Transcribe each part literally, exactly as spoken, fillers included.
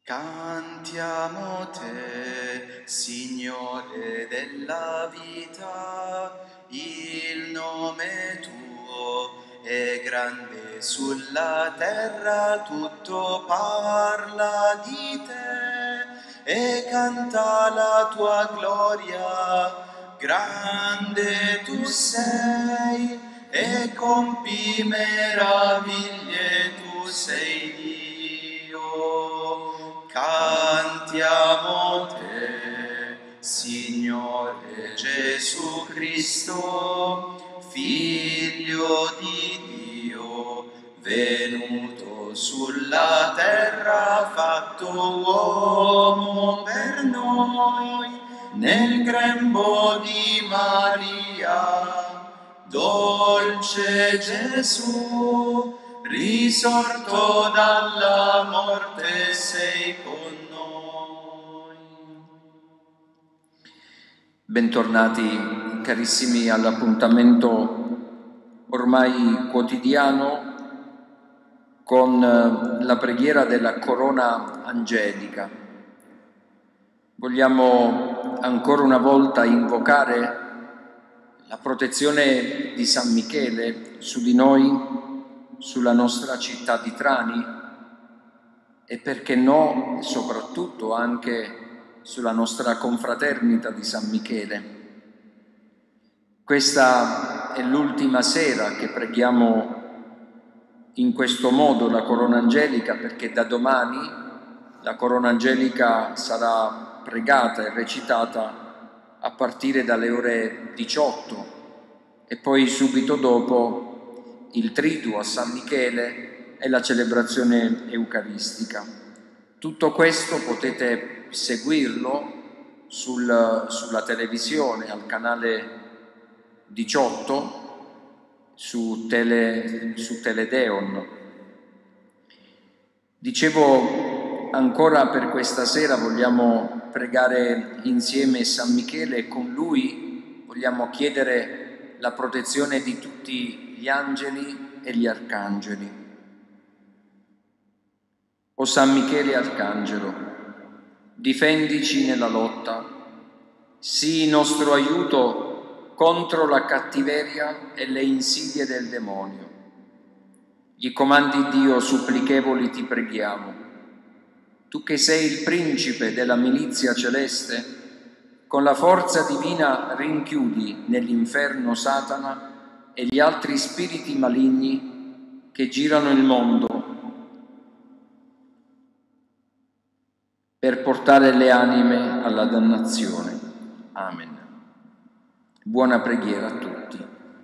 Cantiamo te, Signore della vita, il nome tuo è grande sulla terra, tutto parla di te e canta la tua gloria. Grande tu sei e compi meraviglie, tu sei Dio. Cantiamo te, Signore Gesù Cristo, Figlio di Dio, venuto sulla terra, fatto uomo per noi, nel grembo di Maria, dolce Gesù, risorto dalla morte sei con noi. Bentornati carissimi all'appuntamento ormai quotidiano con la preghiera della corona angelica. Vogliamo ancora una volta invocare la protezione di San Michele su di noi, sulla nostra città di Trani e perché no, soprattutto anche sulla nostra confraternita di San Michele. Questa è l'ultima sera che preghiamo in questo modo la corona angelica, perché da domani la corona angelica sarà pregata e recitata a partire dalle ore diciotto e poi subito dopo il triduo a San Michele e la celebrazione eucaristica. Tutto questo potete seguirlo sul, sulla televisione, al canale diciotto, su, tele, su Teledeon. Dicevo, ancora per questa sera vogliamo pregare insieme San Michele e con lui vogliamo chiedere la protezione di tutti gli angeli e gli arcangeli. O San Michele Arcangelo, difendici nella lotta, sii nostro aiuto contro la cattiveria e le insidie del demonio. Gli comandi Dio supplichevoli ti preghiamo. Tu che sei il principe della milizia celeste, con la forza divina rinchiudi nell'inferno Satana e gli altri spiriti maligni che girano il mondo per portare le anime alla dannazione. Amen. Buona preghiera a tutti.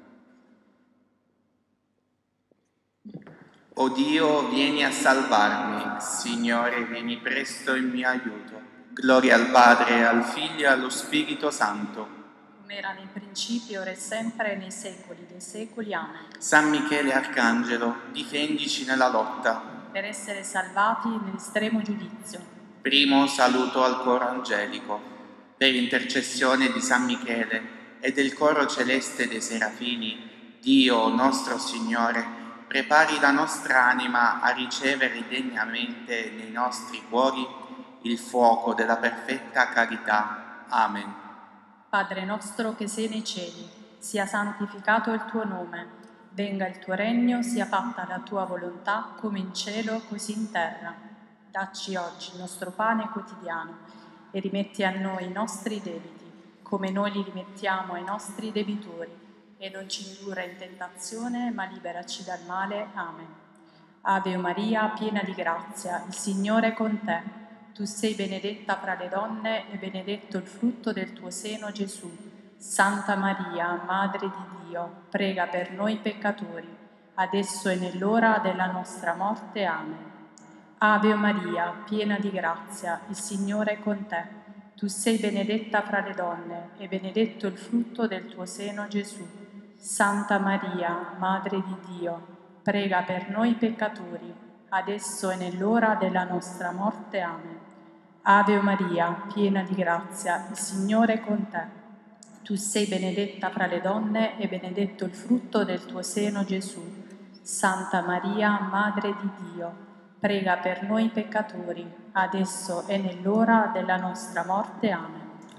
O Dio, vieni a salvarmi. Signore, vieni presto in mio aiuto. Gloria al Padre, al Figlio e allo Spirito Santo. Come era nel principio, ora e sempre, nei secoli dei secoli. Amen. San Michele Arcangelo, difendici nella lotta, per essere salvati nell'estremo giudizio. Primo saluto al coro angelico. Per intercessione di San Michele e del coro celeste dei serafini, Dio nostro Signore, prepari la nostra anima a ricevere degnamente nei nostri cuori il fuoco della perfetta carità. Amen. Padre nostro che sei nei cieli, sia santificato il tuo nome, venga il tuo regno, sia fatta la tua volontà, come in cielo, così in terra. Dacci oggi il nostro pane quotidiano e rimetti a noi i nostri debiti, come noi li rimettiamo ai nostri debitori, e non ci indurre in tentazione, ma liberaci dal male. Amen. Ave Maria, piena di grazia, il Signore è con te. Tu sei benedetta fra le donne e benedetto il frutto del tuo seno, Gesù. Santa Maria, Madre di Dio, prega per noi peccatori, adesso e nell'ora della nostra morte. Amen. Ave Maria, piena di grazia, il Signore è con te. Tu sei benedetta fra le donne e benedetto il frutto del tuo seno, Gesù. Santa Maria, Madre di Dio, prega per noi peccatori, adesso e nell'ora della nostra morte. Amen. Ave Maria, piena di grazia, il Signore è con te. Tu sei benedetta fra le donne e benedetto il frutto del tuo seno, Gesù. Santa Maria, Madre di Dio, prega per noi peccatori, adesso e nell'ora della nostra morte. Amen.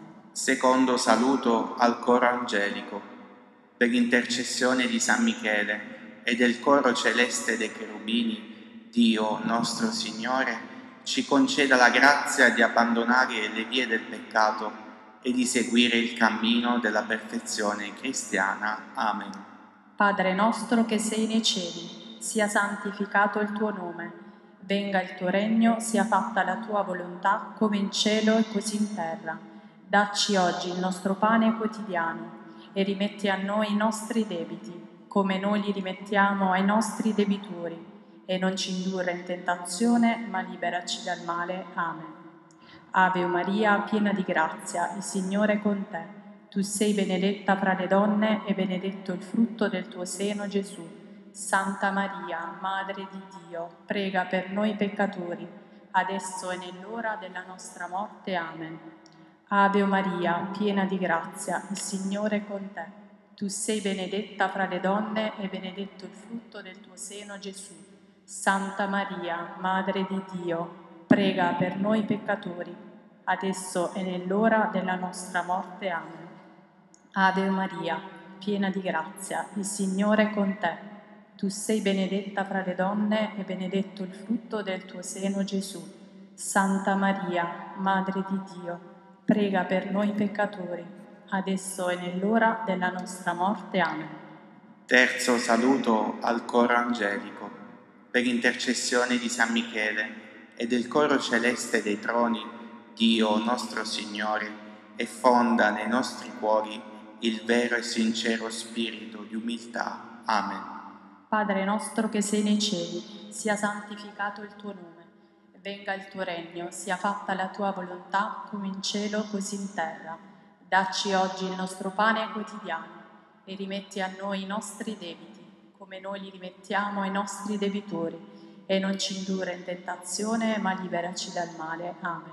Secondo saluto al coro angelico, per l'intercessione di San Michele e del coro celeste dei cherubini, Dio nostro Signore ci conceda la grazia di abbandonare le vie del peccato e di seguire il cammino della perfezione cristiana. Amen. Padre nostro che sei nei cieli, sia santificato il tuo nome, venga il tuo regno, sia fatta la tua volontà come in cielo e così in terra. Dacci oggi il nostro pane quotidiano e rimetti a noi i nostri debiti, come noi li rimettiamo ai nostri debitori, e non ci indurre in tentazione, ma liberaci dal male. Amen. Ave Maria, piena di grazia, il Signore è con te. Tu sei benedetta fra le donne e benedetto il frutto del tuo seno, Gesù. Santa Maria, Madre di Dio, prega per noi peccatori, adesso e nell'ora della nostra morte. Amen. Ave Maria, piena di grazia, il Signore è con te. Tu sei benedetta fra le donne e benedetto il frutto del tuo seno, Gesù. Santa Maria, Madre di Dio, prega per noi peccatori, adesso e nell'ora della nostra morte. Amen. Ave Maria, piena di grazia, il Signore è con te. Tu sei benedetta fra le donne e benedetto il frutto del tuo seno, Gesù. Santa Maria, Madre di Dio, prega per noi peccatori, adesso e nell'ora della nostra morte. Amen. Terzo saluto al coro angelico, per intercessione di San Michele e del coro celeste dei troni, Dio nostro Signore, e fonda nei nostri cuori il vero e sincero spirito di umiltà. Amen. Padre nostro che sei nei cieli, sia santificato il tuo nome, venga il tuo regno, sia fatta la tua volontà come in cielo così in terra. Dacci oggi il nostro pane quotidiano e rimetti a noi i nostri debiti, come noi li rimettiamo ai nostri debitori, e non ci indurre in tentazione, ma liberaci dal male. Amen.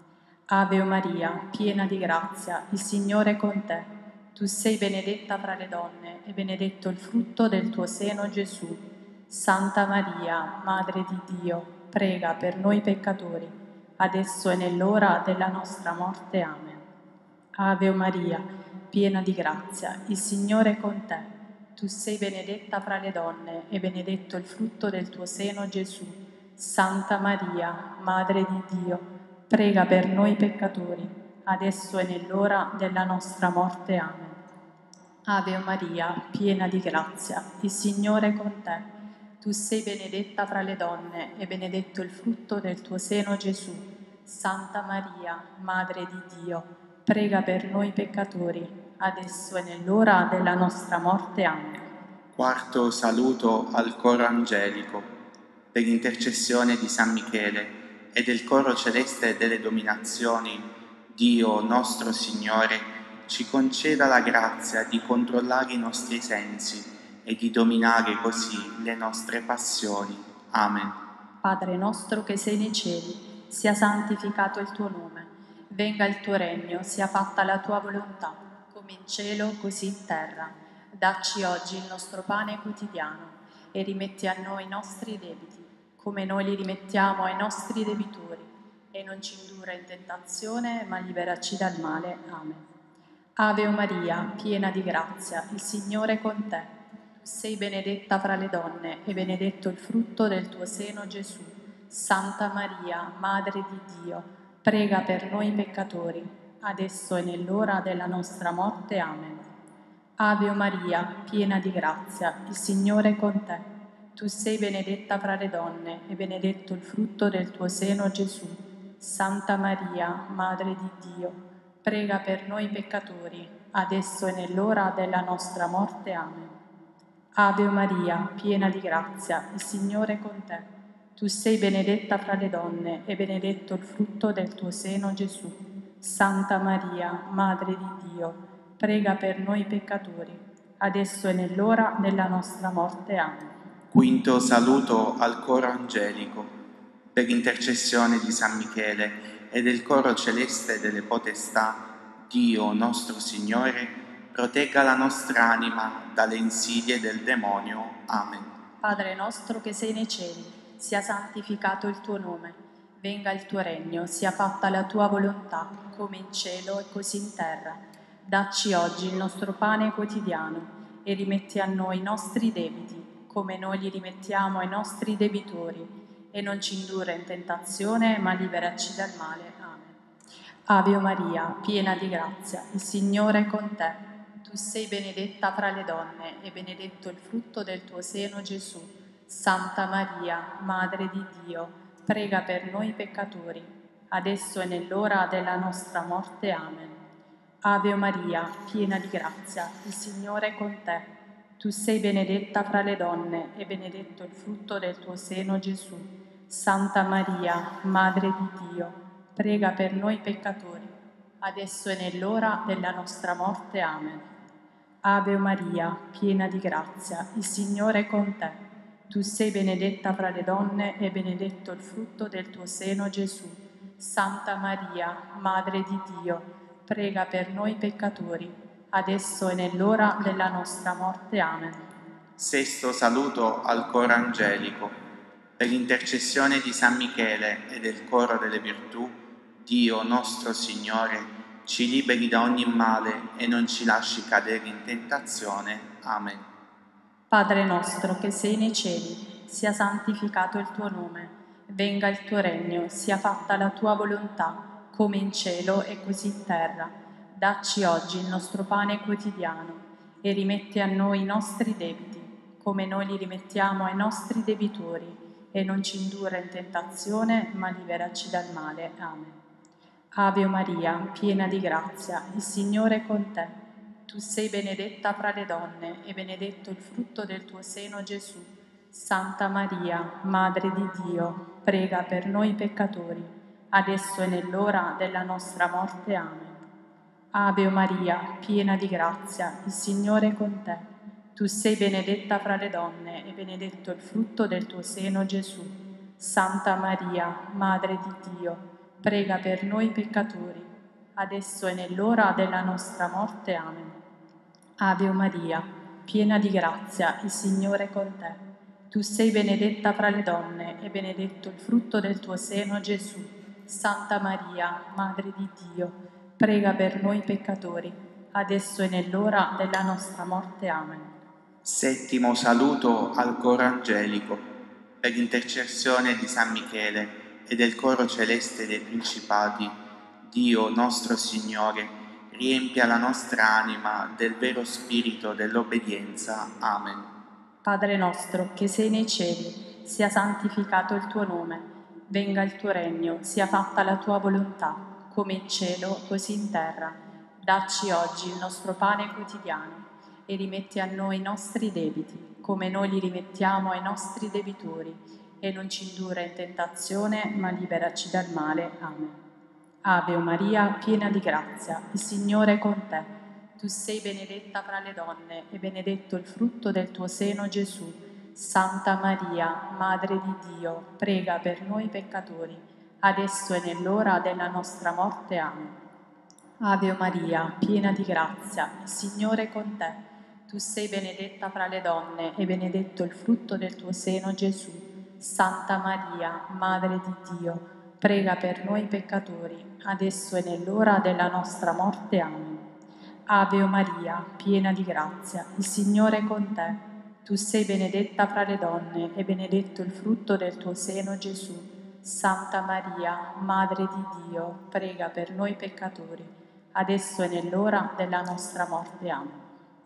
Ave Maria, piena di grazia, il Signore è con te. Tu sei benedetta fra le donne e benedetto il frutto del tuo seno, Gesù. Santa Maria, Madre di Dio, prega per noi peccatori, adesso e nell'ora della nostra morte. Amen. Ave Maria, piena di grazia, il Signore è con te. Tu sei benedetta fra le donne e benedetto il frutto del tuo seno, Gesù. Santa Maria, Madre di Dio, prega per noi peccatori, adesso e nell'ora della nostra morte. Amen. Ave Maria, piena di grazia, il Signore è con te. Tu sei benedetta fra le donne e benedetto il frutto del tuo seno, Gesù. Santa Maria, Madre di Dio, prega per noi peccatori, adesso e nell'ora della nostra morte. Amen. Quarto saluto al coro angelico, per l'intercessione di San Michele e del coro celeste delle dominazioni, Dio nostro Signore ci conceda la grazia di controllare i nostri sensi e di dominare così le nostre passioni. Amen. Padre nostro che sei nei cieli, sia santificato il tuo nome, venga il tuo regno, sia fatta la tua volontà, come in cielo così in terra. Dacci oggi il nostro pane quotidiano e rimetti a noi i nostri debiti, come noi li rimettiamo ai nostri debitori, e non ci indurre in tentazione, ma liberaci dal male. Amen. Ave Maria, piena di grazia, il Signore è con te. Tu sei benedetta fra le donne e benedetto il frutto del tuo seno, Gesù. Santa Maria, Madre di Dio, prega per noi peccatori, adesso e nell'ora della nostra morte. Amen. Ave Maria, piena di grazia, il Signore è con te. Tu sei benedetta fra le donne e benedetto il frutto del tuo seno, Gesù. Santa Maria, Madre di Dio, prega per noi peccatori, adesso e nell'ora della nostra morte. Amen. Ave Maria, piena di grazia, il Signore è con te. Tu sei benedetta fra le donne e benedetto il frutto del tuo seno, Gesù. Santa Maria, Madre di Dio, prega per noi peccatori, adesso e nell'ora della nostra morte. Amen. Quinto saluto al coro angelico, per intercessione di San Michele e del coro celeste delle potestà, Dio nostro Signore, protegga la nostra anima dalle insidie del demonio. Amen. Padre nostro che sei nei cieli, sia santificato il tuo nome, venga il tuo regno, sia fatta la tua volontà, come in cielo e così in terra. Dacci oggi il nostro pane quotidiano e rimetti a noi i nostri debiti, come noi li rimettiamo ai nostri debitori, e non ci indurre in tentazione, ma liberaci dal male. Amen. Ave Maria, piena di grazia, il Signore è con te. Tu sei benedetta fra le donne e benedetto il frutto del tuo seno, Gesù. Santa Maria, Madre di Dio, prega per noi peccatori, adesso e nell'ora della nostra morte. Amen. Ave Maria, piena di grazia, il Signore è con te. Tu sei benedetta fra le donne e benedetto il frutto del tuo seno, Gesù. Santa Maria, Madre di Dio, prega per noi peccatori, adesso e nell'ora della nostra morte. Amen. Ave Maria, piena di grazia, il Signore è con te. Tu sei benedetta fra le donne e benedetto il frutto del tuo seno, Gesù. Santa Maria, Madre di Dio, prega per noi peccatori, adesso e nell'ora della nostra morte. Amen. Sesto saluto al coro angelico. Per l'intercessione di San Michele e del coro delle virtù, Dio nostro Signore, ci liberi da ogni male e non ci lasci cadere in tentazione. Amen. Padre nostro che sei nei cieli, sia santificato il tuo nome, venga il tuo regno, sia fatta la tua volontà, come in cielo e così in terra. Dacci oggi il nostro pane quotidiano e rimetti a noi i nostri debiti, come noi li rimettiamo ai nostri debitori, e non ci indurre in tentazione, ma liberaci dal male. Amen. Ave Maria, piena di grazia, il Signore è con te. Tu sei benedetta fra le donne e benedetto il frutto del tuo seno, Gesù. Santa Maria, Madre di Dio, prega per noi peccatori, adesso e nell'ora della nostra morte. Amen. Ave Maria, piena di grazia, il Signore è con te. Tu sei benedetta fra le donne e benedetto il frutto del tuo seno, Gesù. Santa Maria, Madre di Dio, prega per noi peccatori, adesso e nell'ora della nostra morte. Amen. Ave Maria, piena di grazia, il Signore è con te. Tu sei benedetta fra le donne e benedetto il frutto del tuo seno, Gesù. Santa Maria, Madre di Dio, prega per noi peccatori, adesso e nell'ora della nostra morte. Amen. Settimo saluto al coro angelico. Per l'intercessione di San Michele e del coro celeste dei principati, Dio nostro Signore, riempia la nostra anima del vero spirito dell'obbedienza. Amen. Padre nostro che sei nei cieli, sia santificato il tuo nome. Venga il tuo regno, sia fatta la tua volontà, come in cielo, così in terra. Dacci oggi il nostro pane quotidiano e rimetti a noi i nostri debiti, come noi li rimettiamo ai nostri debitori, e non ci indurre in tentazione, ma liberaci dal male. Amen. Ave Maria, piena di grazia, il Signore è con te. Tu sei benedetta fra le donne e benedetto il frutto del tuo seno, Gesù. Santa Maria, Madre di Dio, prega per noi peccatori, adesso e nell'ora della nostra morte. Amen. Ave Maria, piena di grazia, il Signore è con te. Tu sei benedetta fra le donne e benedetto il frutto del tuo seno, Gesù. Santa Maria, Madre di Dio, prega per noi peccatori, adesso e nell'ora della nostra morte. Amen. Ave Maria, piena di grazia, il Signore è con te. Tu sei benedetta fra le donne e benedetto il frutto del tuo seno, Gesù. Santa Maria, Madre di Dio, prega per noi peccatori, adesso e nell'ora della nostra morte. Amen.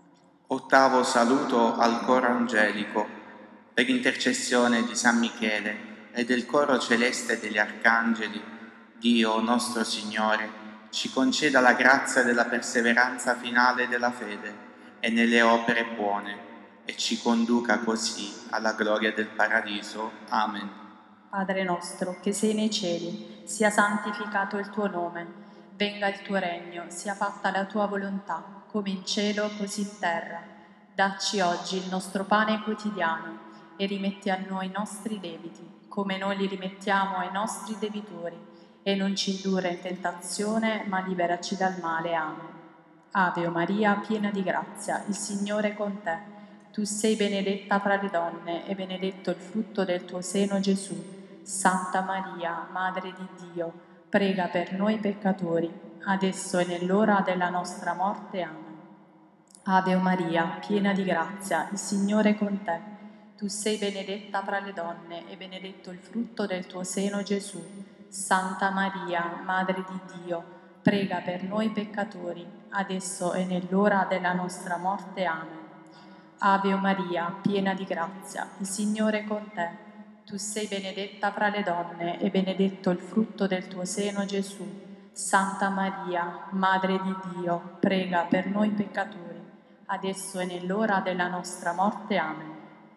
Ottavo saluto al coro angelico. Per intercessione di San Michele e del coro celeste degli arcangeli, Dio nostro Signore, ci conceda la grazia della perseveranza finale della fede e nelle opere buone, e ci conduca così alla gloria del paradiso. Amen. Padre nostro, che sei nei cieli, sia santificato il tuo nome, venga il tuo regno, sia fatta la tua volontà, come in cielo, così in terra. Dacci oggi il nostro pane quotidiano e rimetti a noi i nostri debiti, come noi li rimettiamo ai nostri debitori, e non ci indurre in tentazione, ma liberaci dal male. Amen. Ave Maria, piena di grazia, il Signore è con te. Tu sei benedetta fra le donne e benedetto il frutto del tuo seno, Gesù. Santa Maria, Madre di Dio, prega per noi peccatori, adesso e nell'ora della nostra morte. Amen. Ave Maria, piena di grazia, il Signore è con te. Tu sei benedetta fra le donne e benedetto il frutto del tuo seno, Gesù. Santa Maria, Madre di Dio, prega per noi peccatori, adesso e nell'ora della nostra morte. Amen. Ave Maria, piena di grazia, il Signore è con te. Tu sei benedetta fra le donne e benedetto il frutto del tuo seno, Gesù. Santa Maria, Madre di Dio, prega per noi peccatori, adesso e nell'ora della nostra morte. Amen.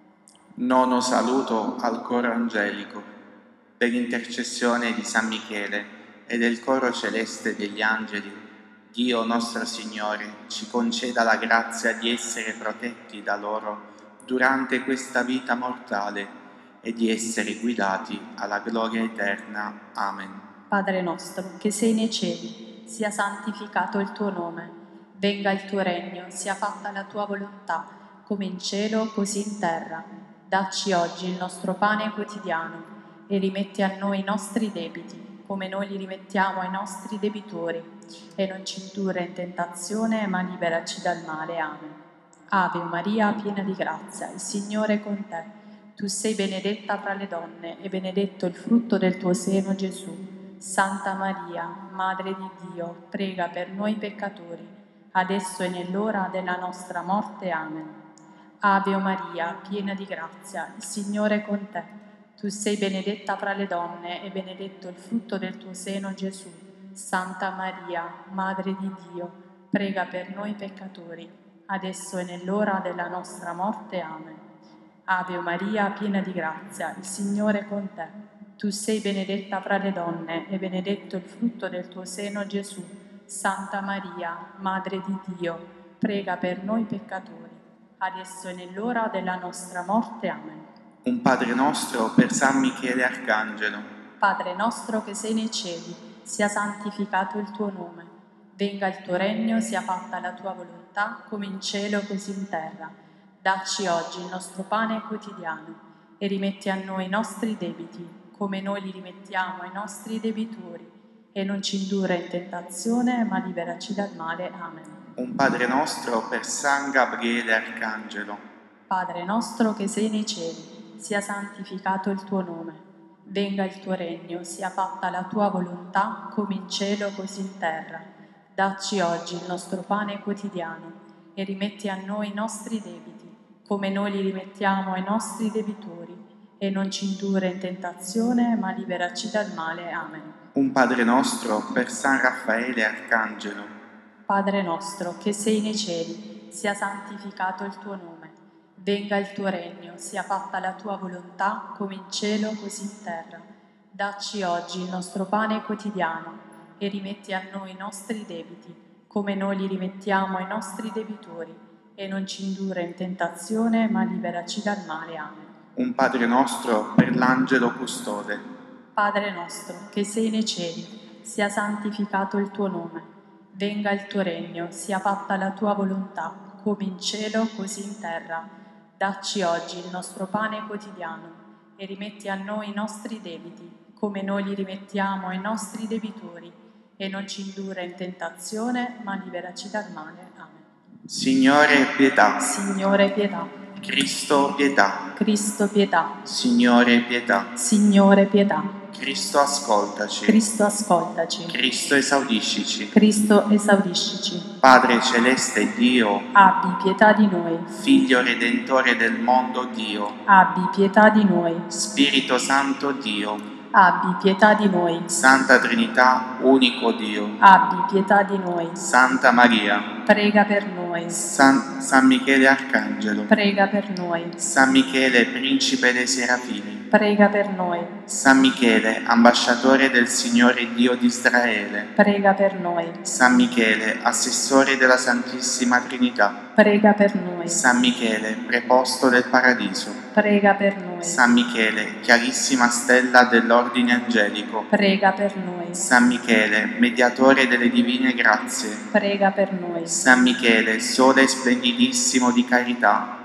Nono saluto al coro angelico. Per l'intercessione di San Michele e del coro celeste degli angeli, Dio nostro Signore ci conceda la grazia di essere protetti da loro durante questa vita mortale e di essere guidati alla gloria eterna. Amen. Padre nostro, che sei nei cieli, sia santificato il tuo nome. Venga il tuo regno, sia fatta la tua volontà, come in cielo, così in terra. Dacci oggi il nostro pane quotidiano e rimetti a noi i nostri debiti, come noi li rimettiamo ai nostri debitori. E non ci indurre in tentazione, ma liberaci dal male. Amen. Ave Maria, piena di grazia, il Signore è con te. Tu sei benedetta fra le donne e benedetto il frutto del tuo seno, Gesù. Santa Maria, Madre di Dio, prega per noi peccatori, adesso e nell'ora della nostra morte. Amen. Ave Maria, piena di grazia, il Signore è con te. Tu sei benedetta fra le donne e benedetto il frutto del tuo seno, Gesù. Santa Maria, Madre di Dio, prega per noi peccatori, adesso e nell'ora della nostra morte. Amen. Ave Maria, piena di grazia, il Signore è con te. Tu sei benedetta fra le donne e benedetto il frutto del tuo seno, Gesù. Santa Maria, Madre di Dio, prega per noi peccatori, adesso e nell'ora della nostra morte. Amen. Un Padre nostro per San Michele Arcangelo. Padre nostro che sei nei cieli, sia santificato il tuo nome. Venga il tuo regno, sia fatta la tua volontà, come in cielo così in terra. Dacci oggi il nostro pane quotidiano e rimetti a noi i nostri debiti, come noi li rimettiamo ai nostri debitori. E non ci indurre in tentazione, ma liberaci dal male. Amen. Un Padre nostro per San Gabriele Arcangelo. Padre nostro che sei nei cieli, sia santificato il tuo nome. Venga il tuo regno, sia fatta la tua volontà, come in cielo così in terra. Dacci oggi il nostro pane quotidiano e rimetti a noi i nostri debiti, come noi li rimettiamo ai nostri debitori, e non ci indurre in tentazione, ma liberaci dal male. Amen. Un Padre nostro per San Raffaele Arcangelo. Padre nostro, che sei nei cieli, sia santificato il tuo nome. Venga il tuo regno, sia fatta la tua volontà, come in cielo così in terra. Dacci oggi il nostro pane quotidiano e rimetti a noi i nostri debiti, come noi li rimettiamo ai nostri debitori, e non ci indurre in tentazione, ma liberaci dal male. Amen. Un Padre nostro per l'Angelo Custode. Padre nostro, che sei nei cieli, sia santificato il tuo nome. Venga il tuo regno, sia fatta la tua volontà, come in cielo così in terra. Dacci oggi il nostro pane quotidiano e rimetti a noi i nostri debiti, come noi li rimettiamo ai nostri debitori, e non ci indurre in tentazione, ma liberaci dal male. Amen. Signore, pietà. Signore, pietà. Cristo, pietà. Cristo, pietà. Signore, pietà. Signore, pietà. Cristo, ascoltaci. Cristo, ascoltaci. Cristo, esaudiscici. Cristo, esaudiscici. Padre celeste Dio, Abbi pietà di noi. Figlio redentore del mondo Dio, Abbi pietà di noi. Spirito Santo Dio, Abbi pietà di noi. Santa Trinità, unico Dio, Abbi pietà di noi. Santa Maria, Prega per noi. San, San Michele Arcangelo, Prega per noi. San Michele, Principe dei Serafini, Prega per noi. San Michele, ambasciatore del Signore Dio di Israele, Prega per noi. San Michele, assessore della Santissima Trinità, Prega per noi. San Michele, preposto del Paradiso, Prega per noi. San Michele, chiarissima stella dell'ordine angelico, Prega per noi. San Michele, mediatore delle divine grazie, Prega per noi. San Michele, sole splendidissimo di carità,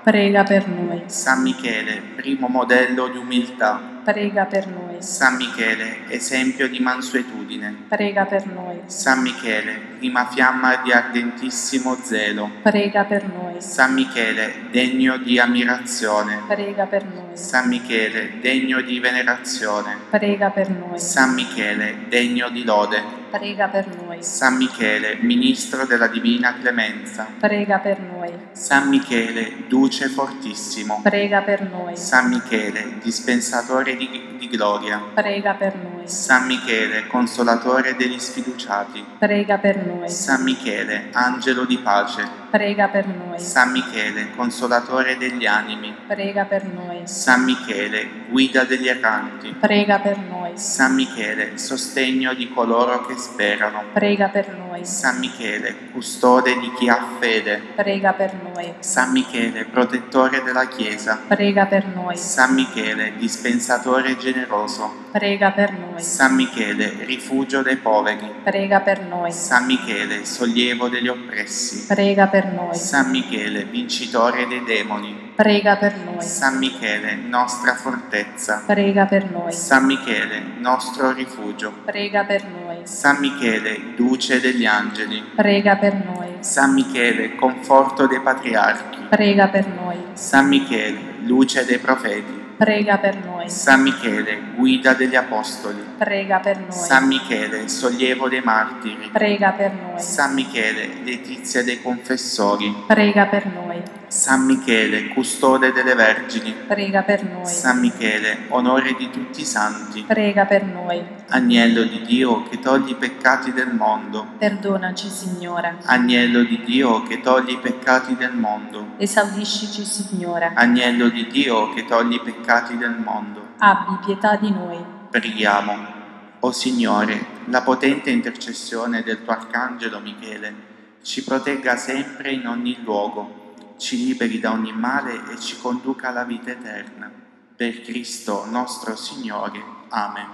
Prega per noi. San Michele, primo modello di umiltà. Prega per noi. San Michele, esempio di mansuetudine. Prega per noi. San Michele, prima fiamma di ardentissimo zelo. Prega per noi. San Michele, degno di ammirazione. Prega per noi. San Michele, degno di venerazione. Prega per noi. San Michele, degno di lode. Prega per noi. San Michele, ministro della divina clemenza. Prega per noi. San Michele, duce fortissimo. Prega per noi. San Michele, dispensatore di, di gloria. Prega per noi. San Michele, consolatore degli sfiduciati. Prega per noi. San Michele, angelo di pace. Prega per noi. San Michele, consolatore degli animi. Prega per noi. San Michele, guida degli erranti. Prega per noi. San Michele, sostegno di coloro che sperano. Prega per noi. San Michele, custode di chi ha fede. Prega per noi. San Michele, protettore della Chiesa. Prega per noi. San Michele, dispensatore generoso. Prega per noi. San Michele, rifugio dei poveri. Prega per noi. San Michele, sollievo degli oppressi. Prega per noi. San Michele, vincitore dei demoni. Prega per noi. San Michele, nostra fortezza. Prega per noi. San Michele, nostro rifugio. Prega per noi. San Michele, duce degli angeli. Prega per noi. San Michele, conforto dei patriarchi. Prega per noi. San Michele, luce dei profeti. Prega per noi. San Michele, guida degli apostoli. Prega per noi. San Michele, sollievo dei martiri. Prega per noi. San Michele, letizia dei confessori. Prega per noi. San Michele, custode delle vergini. Prega per noi. San Michele, onore di tutti i santi. Prega per noi. Agnello di Dio che togli i peccati del mondo. Perdonaci, Signore. Agnello di Dio che togli i peccati del mondo. Esaudiscici, Signore. Agnello di Dio che togli i peccati del mondo. Abbi pietà di noi. Preghiamo. O Signore, la potente intercessione del tuo Arcangelo Michele ci protegga sempre in ogni luogo, ci liberi da ogni male e ci conduca alla vita eterna. Per Cristo nostro Signore. Amen.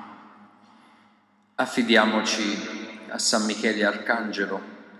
Affidiamoci a San Michele Arcangelo.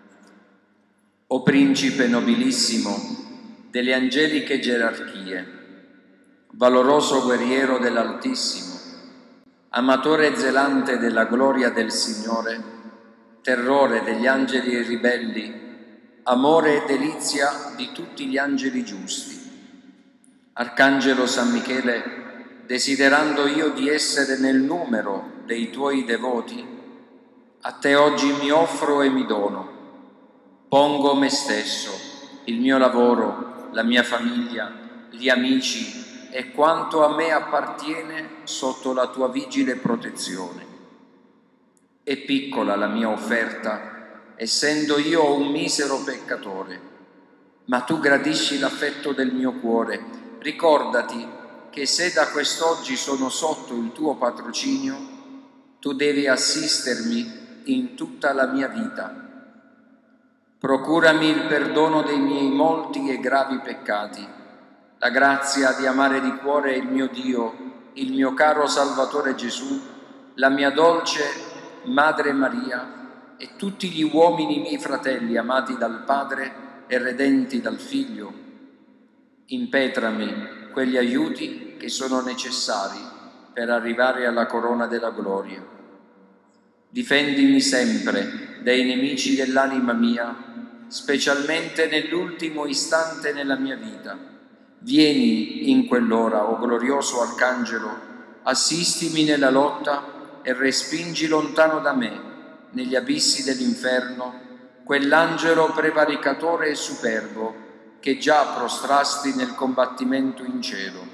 O Principe nobilissimo delle angeliche gerarchie, valoroso guerriero dell'Altissimo, amatore zelante della gloria del Signore, terrore degli angeli ribelli, amore e delizia di tutti gli angeli giusti. Arcangelo San Michele, desiderando io di essere nel numero dei tuoi devoti, a te oggi mi offro e mi dono. Pongo me stesso, il mio lavoro, la mia famiglia, gli amici e quanto a me appartiene sotto la tua vigile protezione. È piccola la mia offerta, essendo io un misero peccatore, ma tu gradisci l'affetto del mio cuore. Ricordati che se da quest'oggi sono sotto il tuo patrocinio, tu devi assistermi in tutta la mia vita. Procurami il perdono dei miei molti e gravi peccati, la grazia di amare di cuore il mio Dio, il mio caro Salvatore Gesù, la mia dolce Madre Maria e tutti gli uomini miei fratelli amati dal Padre e redenti dal Figlio. Impetrami quegli aiuti che sono necessari per arrivare alla corona della gloria. Difendimi sempre dai nemici dell'anima mia, specialmente nell'ultimo istante nella mia vita. Vieni in quell'ora, o glorioso Arcangelo, assistimi nella lotta e respingi lontano da me, negli abissi dell'inferno, quell'angelo prevaricatore e superbo che già prostrasti nel combattimento in cielo.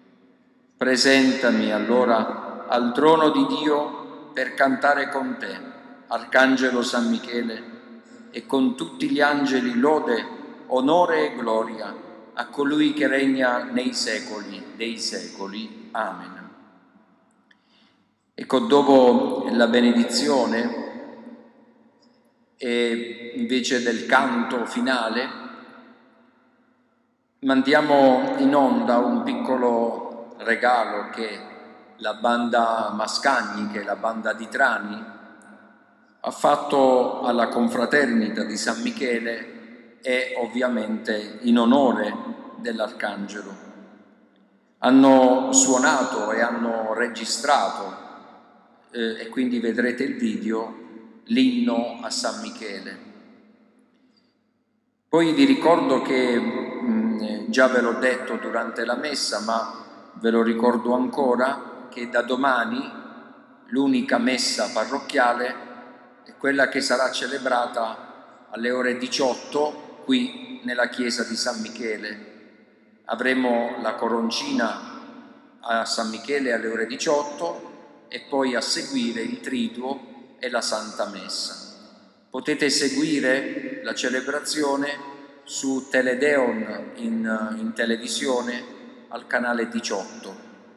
Presentami allora al trono di Dio per cantare con te, Arcangelo San Michele, e con tutti gli angeli lode, onore e gloria a colui che regna nei secoli dei secoli. Amen. Ecco, dopo la benedizione e invece del canto finale, mandiamo in onda un piccolo regalo che la banda Mascagni, che è la banda di Trani, ha fatto alla confraternita di San Michele e ovviamente in onore dell'Arcangelo. Hanno suonato e hanno registrato, eh, e quindi vedrete il video, l'inno a San Michele. Poi vi ricordo che, mh, già ve l'ho detto durante la messa, ma ve lo ricordo ancora, che da domani l'unica messa parrocchiale è quella che sarà celebrata alle ore diciotto qui nella chiesa di San Michele. Avremo la coroncina a San Michele alle ore diciotto e poi a seguire il triduo e la Santa Messa. Potete seguire la celebrazione su Teledeon in, in televisione al canale diciotto.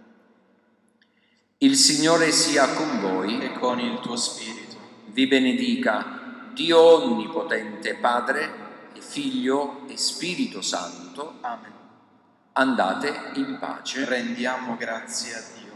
Il Signore sia con voi e con il tuo spirito. Vi benedica Dio Onnipotente, Padre e Figlio e Spirito Santo. Amen. Andate in pace. Rendiamo grazie a Dio.